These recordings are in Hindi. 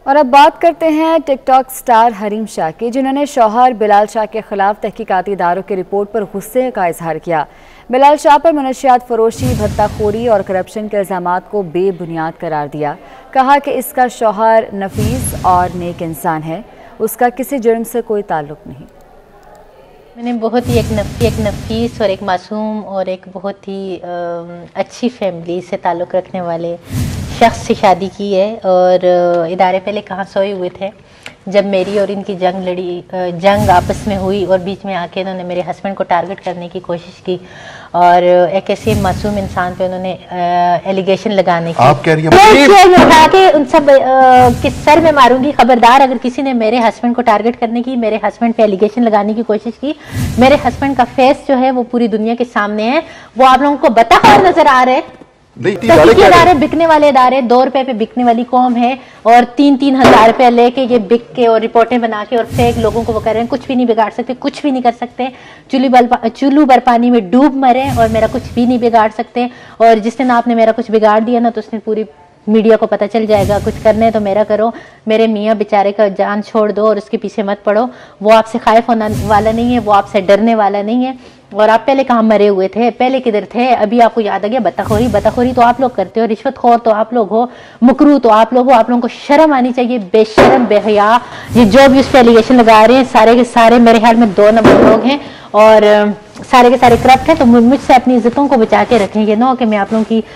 और अब बात करते हैं टिकटॉक स्टार हरीम शाह की, जिन्होंने शौहर बिलाल शाह के खिलाफ तहकीकाती इदारों की रिपोर्ट पर गुस्से का इजहार किया। बिलाल शाह पर मनशियात फरोशी, भत्ताखोरी और करप्शन के इल्जामात को बेबुनियाद करार दिया। कहा कि इसका शौहर नफीस और नेक इंसान है, उसका किसी जुर्म से कोई ताल्लुक नहीं। मैंने बहुत ही एक नफीस और एक मासूम और एक बहुत ही अच्छी फैमिली से ताल्लुक़ रखने वाले शख्स से शादी की है। और इदारे पहले कहाँ सोए हुए थे जब मेरी और इनकी जंग आपस में हुई और बीच में आके इन्होंने मेरे हस्बैंड को टारगेट करने की कोशिश की और एक ऐसे मासूम इंसान पे उन्होंने एलिगेशन लगाने की। आप कह रही हैं उठा के उन सब के सर में मारूंगी। खबरदार, अगर किसी ने मेरे हस्बैंड को टारगेट करने की, मेरे हस्बैंड पे एलिगेशन लगाने की कोशिश की, मेरे हस्बैंड का फेस जो है वो पूरी दुनिया के सामने है, वो आप लोगों को बताखोर नजर आ रहे हैं। इदारे बिकने वाले इदारे, 2 रुपए पे बिकने वाली कौम है और 3-3 हजार रुपए लेके ये बिक के और रिपोर्टें बना के और फेक लोगों को वो कर रहे हैं। कुछ भी नहीं बिगाड़ सकते, कुछ भी नहीं कर सकते। चुल्लू भर पानी में डूब मरे और मेरा कुछ भी नहीं बिगाड़ सकते। और जिस दिन आपने मेरा कुछ बिगाड़ दिया ना, तो उसने पूरी मीडिया को पता चल जाएगा। कुछ करने तो मेरा करो, मेरे मियाँ बेचारे का जान छोड़ दो और उसके पीछे मत पड़ो। वो आपसे खाइफ होने वाला नहीं है, वो आपसे डरने वाला नहीं है। और आप पहले कहाँ मरे हुए थे, पहले किधर थे? अभी आपको याद आ गया? बताखोरी तो आप लोग करते हो, रिश्वतखोर तो आप लोग हो, मुकरू तो आप लोग हो। आप लोगों को शर्म आनी चाहिए, बेशरम बेहया। ये जो भी उस पर एलिगेशन लगा रहे हैं सारे के सारे मेरे ख्याल में 2 नंबर लोग हैं और सारे के सारे करप्ट हैं। तो मुझसे अपनी इज्जतों को बचा के रखें। ये ना हो कि मैं आप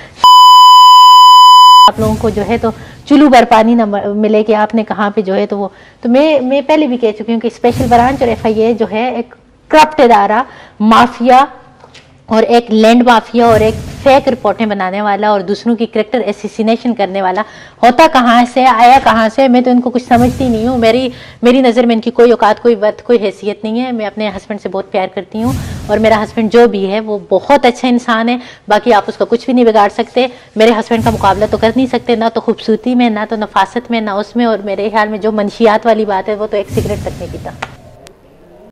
लोगों को जो है तो चुल्लू भर पानी न मिले कि आपने कहाँ पे जो है तो वो तो मैं पहले भी कह चुकी हूँ कि स्पेशल ब्रांच और FIA जो है एक करप्ट इदारा, माफिया और एक लैंड माफिया और एक फेक रिपोर्टें बनाने वाला और दूसरों की कैरेक्टर एसिसिनेशन करने वाला होता कहाँ से, आया कहाँ से? मैं तो इनको कुछ समझती नहीं हूँ। मेरी नज़र में इनकी कोई औकात, कोई वक्त, कोई हैसियत नहीं है। मैं अपने हस्बैंड से बहुत प्यार करती हूँ और मेरा हस्बैंड जो भी है वो बहुत अच्छा इंसान है। बाकी आप उसका कुछ भी नहीं बिगाड़ सकते। मेरे हस्बैंड का मुकाबला तो कर नहीं सकते, ना तो खूबसूरती में, ना तो नफासत में, ना उसमें। और मेरे ख्याल में जो मनशियात वाली बात है वो तो एक सिगरेट तक नहीं पीता।